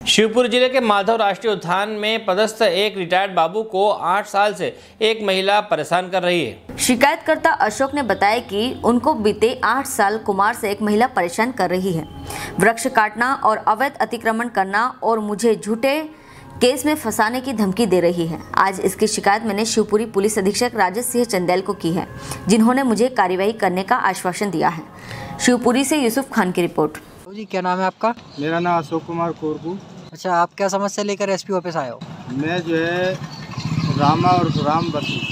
शिवपुरी जिले के माधव राष्ट्रीय उद्यान में पदस्थ एक रिटायर्ड बाबू को 8 साल से एक महिला परेशान कर रही है। शिकायतकर्ता अशोक ने बताया कि उनको बीते 8 साल कुमार से एक महिला परेशान कर रही है। वृक्ष काटना और अवैध अतिक्रमण करना और मुझे झूठे केस में फंसाने की धमकी दे रही है। आज इसकी शिकायत मैंने शिवपुरी पुलिस अधीक्षक राजेश सिंह चंदेल को की है, जिन्होंने मुझे कार्यवाही करने का आश्वासन दिया है। शिवपुरी से यूसुफ खान की रिपोर्ट। जी, क्या नाम है आपका? मेरा नाम अशोक कुमार कोरकू। अच्छा, आप क्या समस्या लेकर एसपी ऑफिस आए हो? मैं जो है रामा और राम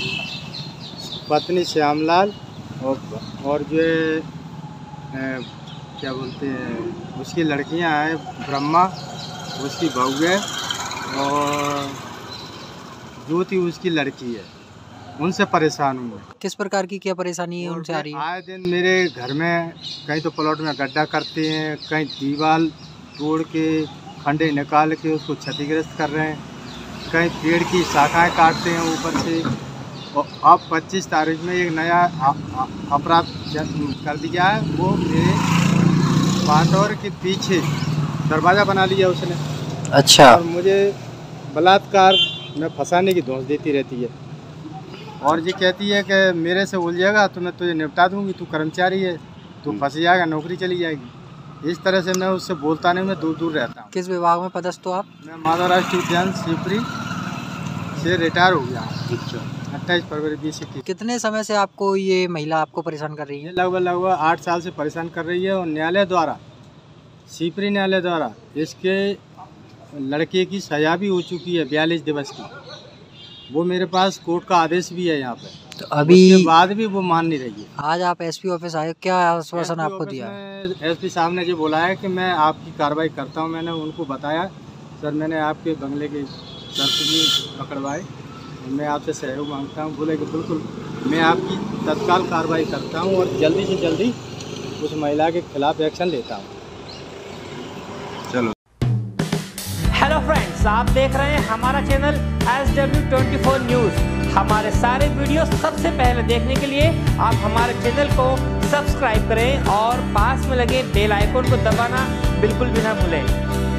पत्नी श्यामलाल और जो है क्या बोलते हैं उसकी लड़कियां हैं ब्रह्मा, उसकी बहू है और ज्योति उसकी लड़की है। उनसे परेशान हूँ। किस प्रकार की क्या परेशानी है उनसे आ रही है? आए दिन मेरे घर में कहीं तो प्लॉट में गड्ढा करते हैं, कहीं दीवार तोड़ के खंडे निकाल के उसको क्षतिग्रस्त कर रहे हैं, कहीं पेड़ की शाखाएं काटते हैं ऊपर से। और अब 25 तारीख में एक नया अपराध कर दिया है। वो मेरे पाटौर के पीछे दरवाज़ा बना लिया उसने। अच्छा। और मुझे बलात्कार में फंसाने की धौंस देती रहती है और ये कहती है कि मेरे से उलझेगा तो मैं तुझे निपटा दूंगी, तू कर्मचारी है, तू फंस जाएगा, नौकरी चली जाएगी। इस तरह से मैं उससे बोलता नहीं, मैं दूर दूर रहता हूँ। किस विभाग में पदस्थ हो आप? मैं माधव राष्ट्रीय उद्यान शिवपुरी से रिटायर हो गया। 28 फरवरी 2021। कितने समय से आपको ये महिला आपको परेशान कर रही है? लगभग 8 साल से परेशान कर रही है और न्यायालय द्वारा, शिवपुरी न्यायालय द्वारा इसके लड़के की सजा भी हो चुकी है 42 दिवस की। वो मेरे पास कोर्ट का आदेश भी है यहाँ पे, तो अभी उसके बाद भी वो मान नहीं रही है। आज आप एसपी ऑफिस आए, क्या आश्वासन आपको दिया? एसपी साहब ने जो बोला है कि मैं आपकी कार्रवाई करता हूँ। मैंने उनको बताया, सर मैंने आपके बंगले के शर्त भी पकड़वाए, मैं आपसे सहयोग मांगता हूँ। बोले कि बिल्कुल मैं आपकी तत्काल कार्रवाई करता हूँ और जल्दी से जल्दी उस महिला के खिलाफ एक्शन लेता हूँ। चलो। हेलो फ्रेंड्स, आप देख रहे हैं हमारा चैनल SW24 न्यूज़। हमारे सारे वीडियो सबसे पहले देखने के लिए आप हमारे चैनल को सब्सक्राइब करें और पास में लगे बेल आइकन को दबाना बिल्कुल भी ना भूलें।